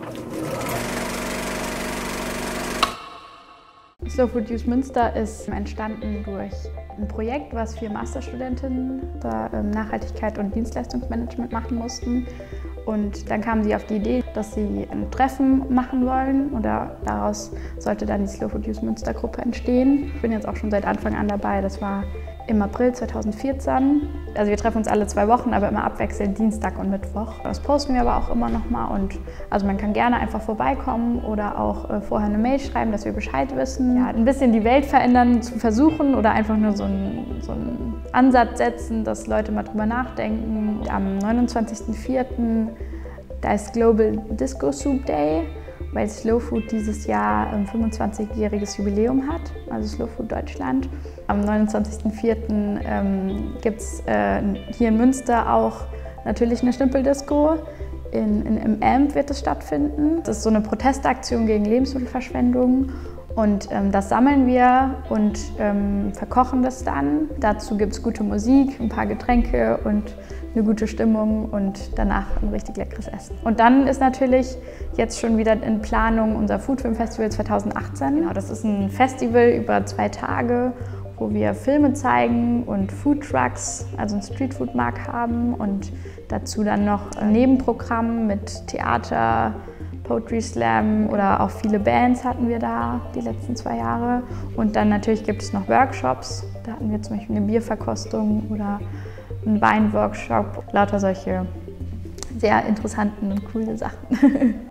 Slow Food Use Münster ist entstanden durch ein Projekt, was 4 Masterstudentinnen da Nachhaltigkeit und Dienstleistungsmanagement machen mussten. Und dann kamen sie auf die Idee, dass sie ein Treffen machen wollen, oder daraus sollte dann die Slow Food Use Münster Gruppe entstehen. Ich bin jetzt auch schon seit Anfang an dabei, das war im April 2014. Also wir treffen uns alle 2 Wochen, aber immer abwechselnd Dienstag und Mittwoch. Das posten wir aber auch immer noch mal, und also man kann gerne einfach vorbeikommen oder auch vorher eine Mail schreiben, dass wir Bescheid wissen. Ja, ein bisschen die Welt verändern zu versuchen oder einfach nur so einen Ansatz setzen, dass Leute mal drüber nachdenken. Am 29.04. da ist Global Disco Soup Day, weil Slow Food dieses Jahr ein 25-jähriges Jubiläum hat, also Slow Food Deutschland. Am 29.04. Gibt es hier in Münster auch natürlich eine Schnippeldisco. Im AMP wird es stattfinden. Das ist so eine Protestaktion gegen Lebensmittelverschwendung. Und das sammeln wir und verkochen das dann. Dazu gibt es gute Musik, ein paar Getränke und eine gute Stimmung und danach ein richtig leckeres Essen. Und dann ist natürlich jetzt schon wieder in Planung unser Food Film Festival 2018. Genau, das ist ein Festival über 2 Tage, wo wir Filme zeigen und Food Trucks, also einen Streetfood-Markt haben, und dazu dann noch ein Nebenprogramm mit Theater, Poetry Slam oder auch viele Bands hatten wir da die letzten 2 Jahre. Und dann natürlich gibt es noch Workshops. Da hatten wir zum Beispiel eine Bierverkostung oder einen Weinworkshop. Lauter solche sehr interessanten und coolen Sachen.